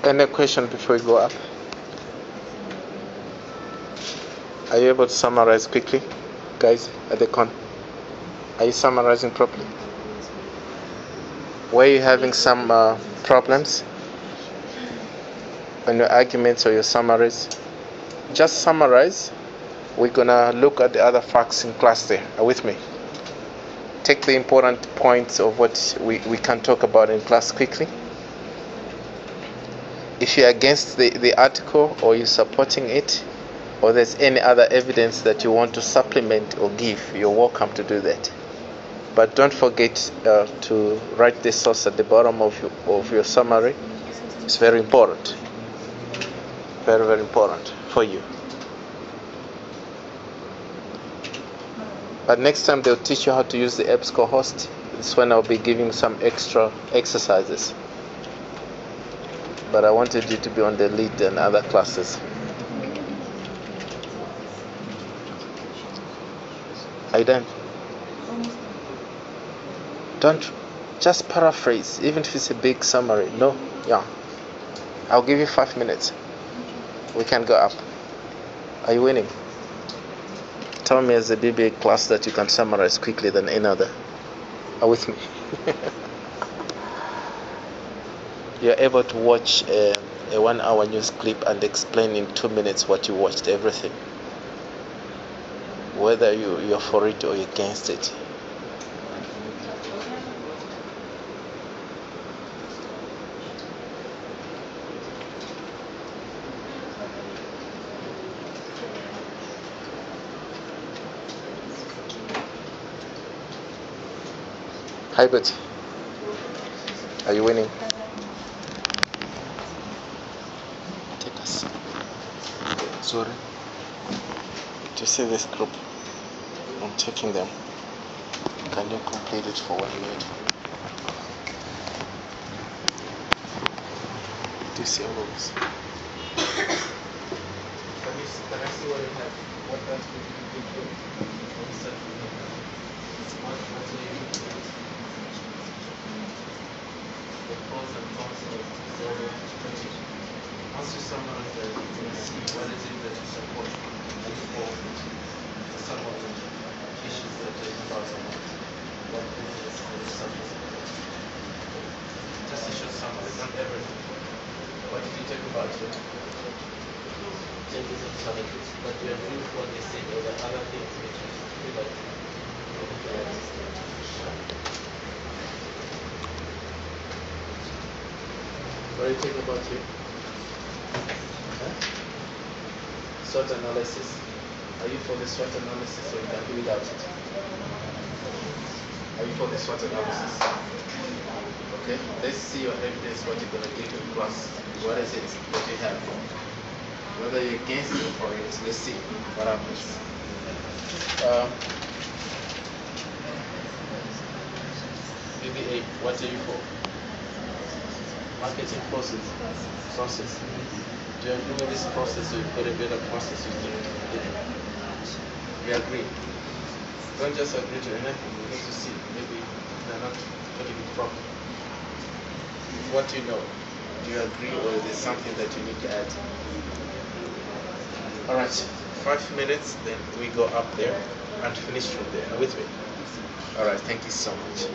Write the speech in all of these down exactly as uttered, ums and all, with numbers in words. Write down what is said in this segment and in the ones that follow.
Any question before we go up? Are you able to summarize quickly, guys, at the con? Are you summarizing properly? Were you having some uh, problems on your arguments or your summaries? Just summarize. We're gonna look at the other facts in class there. Are you with me? Take the important points of what we, we can talk about in class quickly. If you're against the, the article or you're supporting it, or there's any other evidence that you want to supplement or give, you're welcome to do that. But don't forget uh, to write the source at the bottom of your, of your summary. It's very important. Very, very important for you. But next time they'll teach you how to use the EBSCO host. This one I'll be giving some extra exercises. But I wanted you to be on the lead in other classes. Are you done? Don't just paraphrase, even if it's a big summary. No, yeah. I'll give you five minutes. We can go up. Are you winning? Tell me as a B B A class that you can summarize quickly than any other. Are with me? You're able to watch a, a one hour news clip and explain in two minutes what you watched, everything. Whether you, you're for it or against it. Hi, Betty. Are you winning? Take us. Sorry. To see this group, I'm taking them. Can you complete it for one minute? Do you see all of this? Can you see, can I see what you have? What else would you give you? What is that? What, what's the the pros and cons of zero twenty. Once you summarize that, you can see what is it that you support and for some of the issues that you talk about. What business and subject. Just a short summary, not everything. What did you talk about here? Changes and challenges. But you agree with what they said or the other things which you feel like. What do you think about you? Huh? SWOT analysis. Are you for the SWOT analysis or you can do without it? Are you for the SWOT analysis? Okay, let's see your evidence, what you're going to give in class. What is it that you have? Whether you're against it or for it, let's see what happens. Uh, B B A, what are you for? Marketing process. Process. Do you agree with this process or you've got a better process you think? We agree. Don't just agree to anything. We need to see. Maybe they're not putting it properly. What you know. Do you agree or is there something that you need to add? Alright. Five minutes, then we go up there and finish from there. Are you with me? Alright, thank you so much.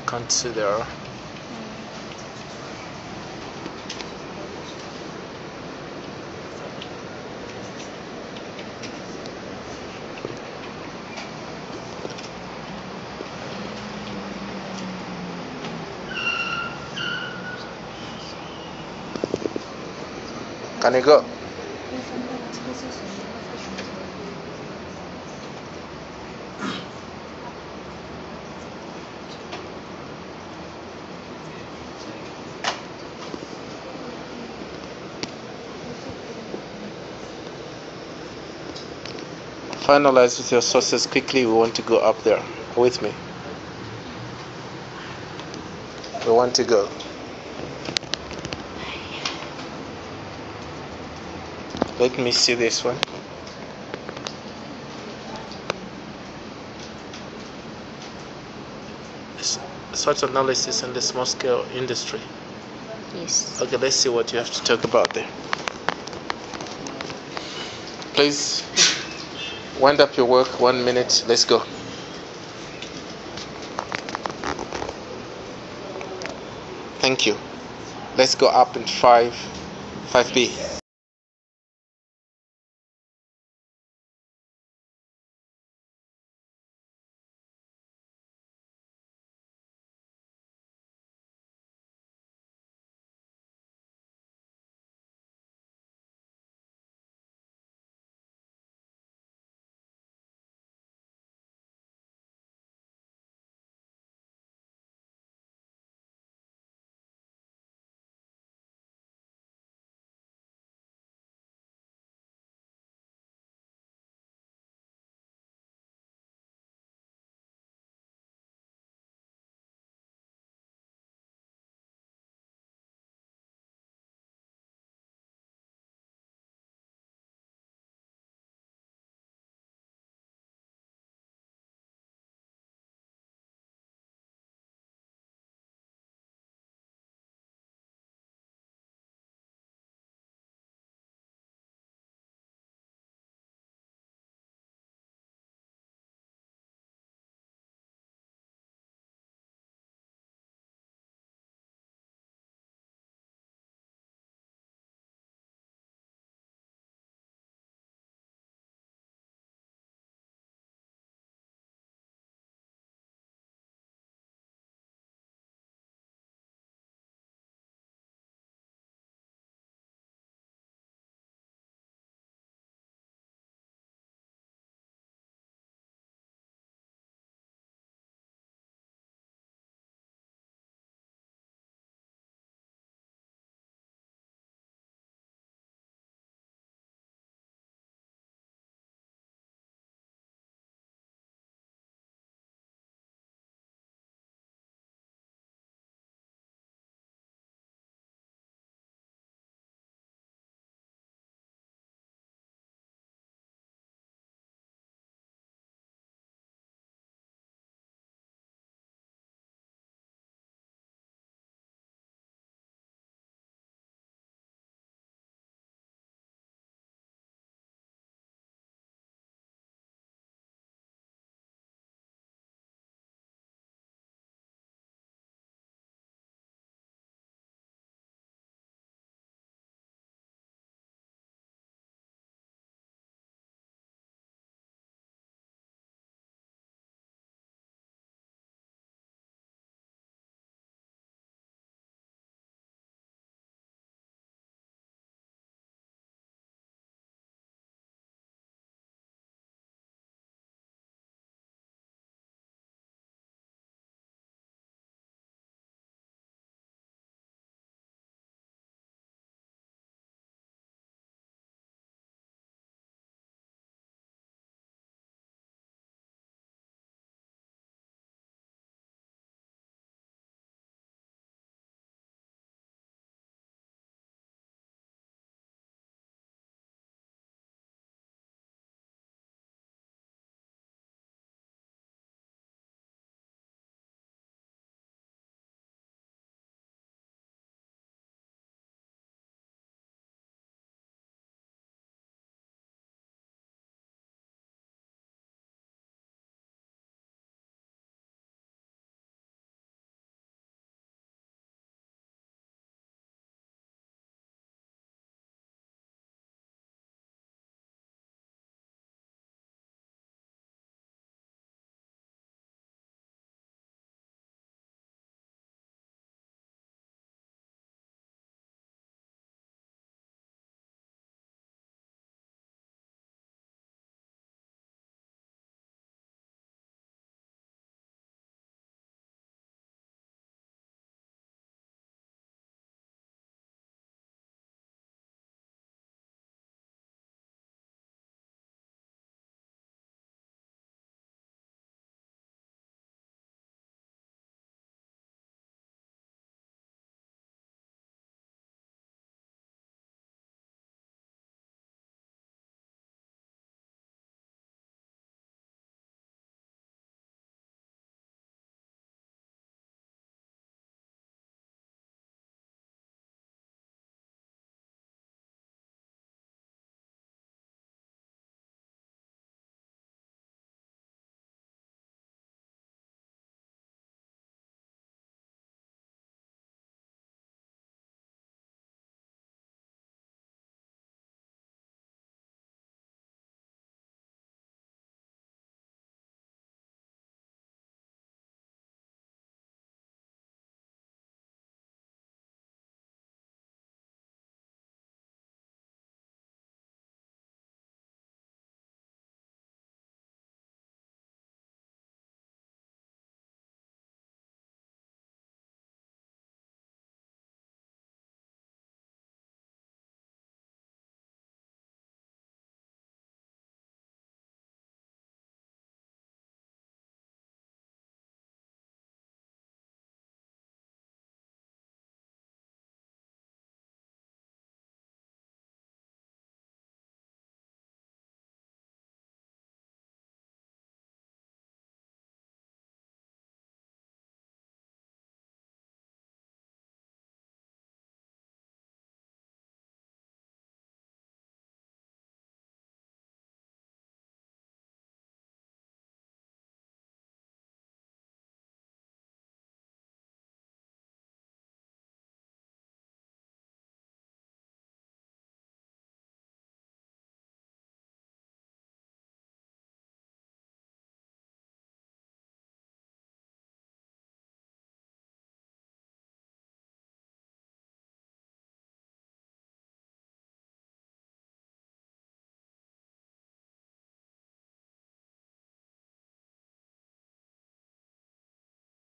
can't see the error. Can you go? Finalize with your sources quickly. We want to go up there. With me. We want to go. Let me see this one. SWOT analysis in the small scale industry. Yes. Okay, let's see what you have to talk about there. Please wind up your work. One minute. Let's go. Thank you. Let's go up in five, five B.